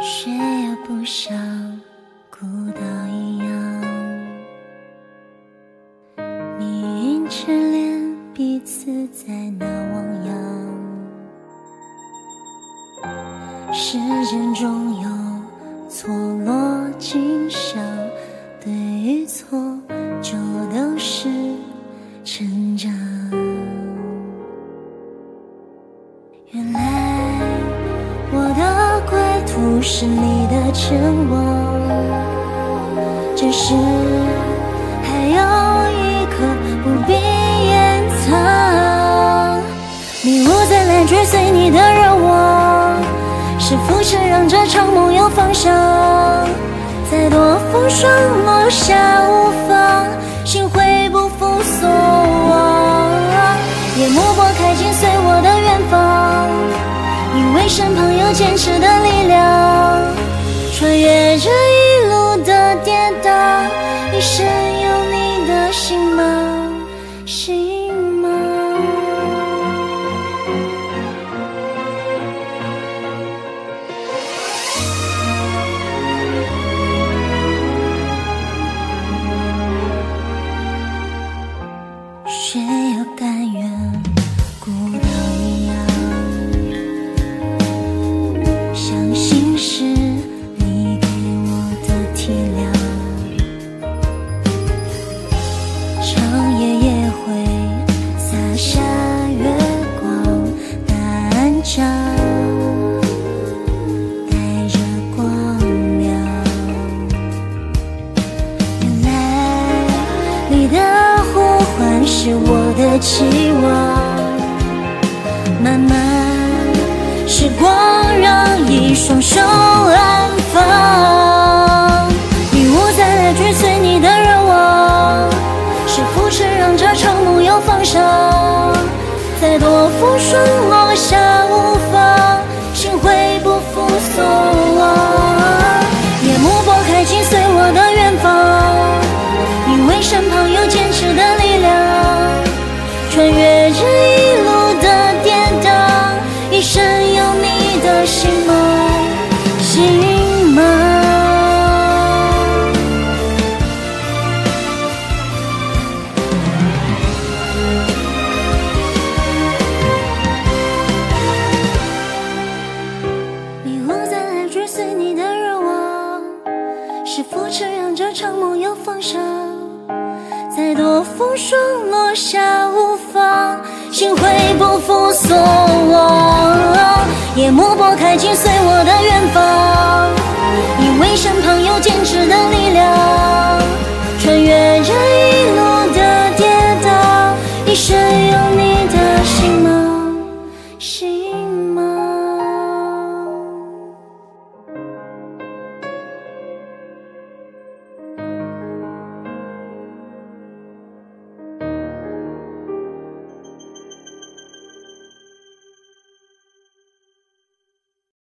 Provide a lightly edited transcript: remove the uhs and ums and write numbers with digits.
却又不像孤岛一样，你映着脸，彼此在那汪洋。时间中有错落景象，对与错就都是成长。原来我的归途是你的前往，只是还有一刻不必掩藏。迷雾在来追随你的热望，是浮沉让这场梦有方向。再多风霜落下无妨，心会不负所望。夜幕拨开紧随我的远方，因为身旁有坚持的力量。穿越这一路的跌宕，一生有你的心吗？心吗？谁又甘愿孤岛一样？相信是你给我的体谅，长夜也会洒下月光的暗障，带着光亮。原来你的呼唤是我的期望，慢慢时光让一双手安放。迷雾再来追随你的热望，是浮沉让这场梦有方向。再多风霜落下无妨，心会不负所望。夜幕拨开紧随我的远方，因为身旁有坚持的力量。穿越这一路的跌宕，一生有你的心吗？心吗？迷雾再来追随你的热望，是浮沉让这场梦有方向。再多风霜落下无妨，心会不负所望。夜幕拨开紧随我的远方，因为身旁有坚持的力量。